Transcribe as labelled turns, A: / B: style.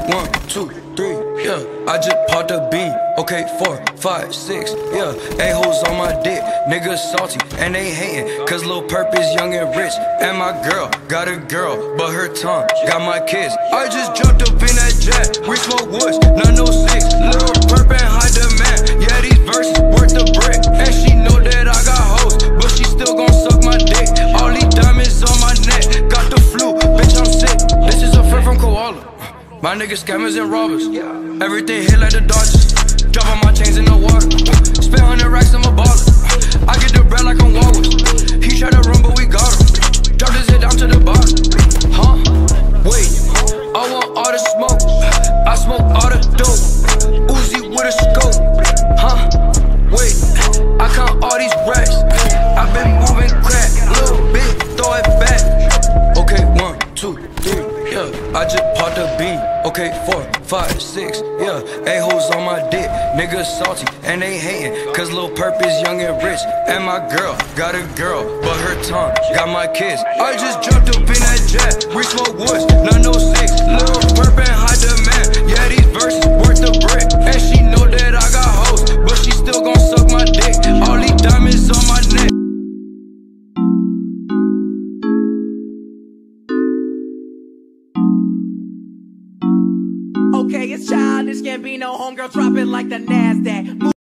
A: 1, 2, 3, yeah. I just popped a bean. Okay, 4, 5, 6, yeah. A-hoes on my dick, niggas salty and they hating, cause Lil Perp is young and rich. And my girl got a girl, but her tongue got my kids. I just jumped up in that jet, we smoke woods, 906. Lil Perp and high demand, yeah, these verses worth the brick. And she know that I got hoes, but she still gon' suck my dick. All these diamonds on my neck, got the flu, bitch, I'm sick. This is a friend from Koala. My niggas scammers and robbers. Everything hit like the Dodgers. Drop all my chains in the water. Spend 100 racks, I'm a baller. I get the bread like I'm Walrus. He tried to run, but we got him. Drop his head down to the bottom. Huh? Wait, I want all the smoke. I smoke all the dope. Uzi with a scope. Huh? Wait, I count all these racks. I've been moving crack. Little bit, throw it back. Okay, 1, 2, 3, yeah. I just popped a bean. Okay, 4, 5, 6, yeah. A-hoes on my dick, niggas salty and they hating, cause Lil Perp is young and rich. And my girl got a girl, but her tongue got my kids. I just jumped up in that jet, we smoke woods, 906. Lil Perp and high demand, yeah, these verses worth the brick. And she know that I got hoes, but she still gon' suck my dick. All these diamonds on my neck.
B: Okay, it's childish, can't be no homegirl, drop it like the NASDAQ.